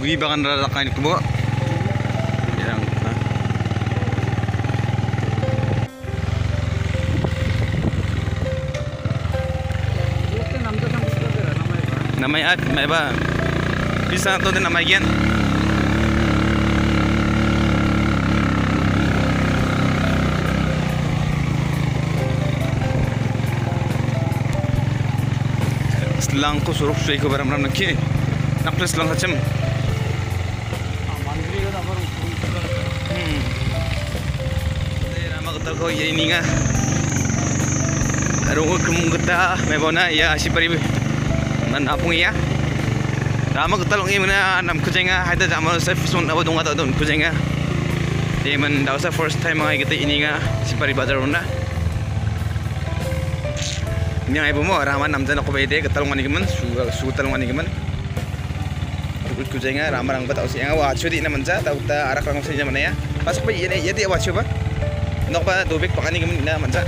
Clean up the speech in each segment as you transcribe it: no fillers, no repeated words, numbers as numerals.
Demi bagan rarakan itu bo. Yang namanya apa? Bisa atau nama gian? Selang ko suruh suai ko baram nakki. Nakles lang kacem. Nama kata ko ini nga. Rungu kemungketa mebona ya si pari manapung ya. Nama kata long ini mana nam kujenga ada zaman saya son apa dong atau don kujenga. Dia men dah usah first time ngai kita ini nga si pari bazar rona. Ini ngai bomo raman nam jana ko bede ketalong mani kemen su talong mani kemen. Kujenga ramarang batau si yang awak curi na manja tahu ta arak rang saja mana ya. Pas apa ini ya dia awak coba. Nok pa dobek pakani kemen na manja.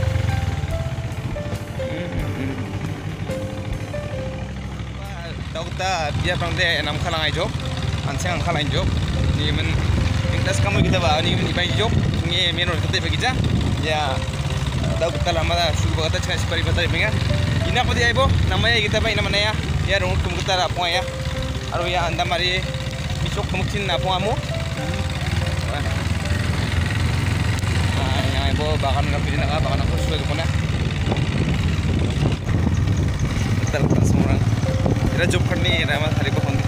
Ta dia pang de nam khalang ai job anseng khalang job ni men ingdas kamu kita ba ni men ibai job ni menor kita bagi ja ya tahu kita lama dah suruh kata cakap separi batai menga ina ko dia ibo namanya kita ba ina mana ya rung kum kita apa ya aru ya anda mari bisok kemungkin apa kamu ya ibo bahkan nggak nak bahkan aku sudah kemana kita semua Ira job करनी है रामा थाली को phone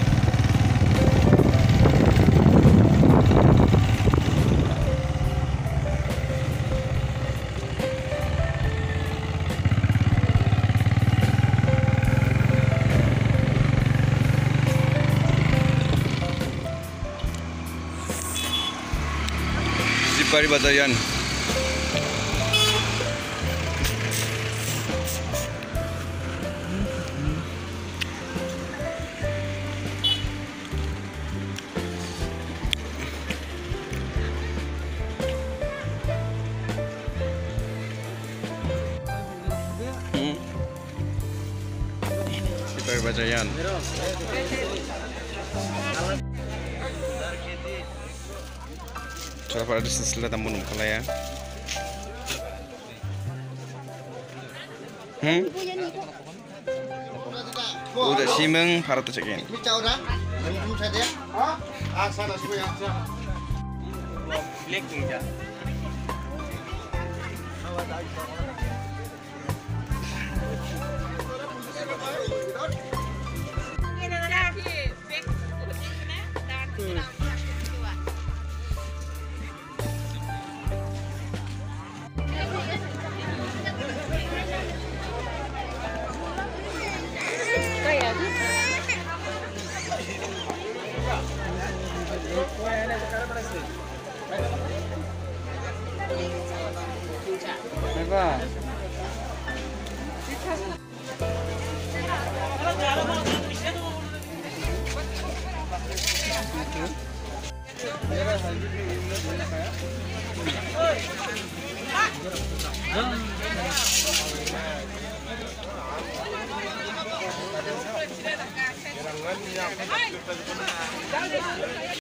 Sipari Batayan Batayan. Coba pada sila tamun kala ya. Udah simeng para tu cekin.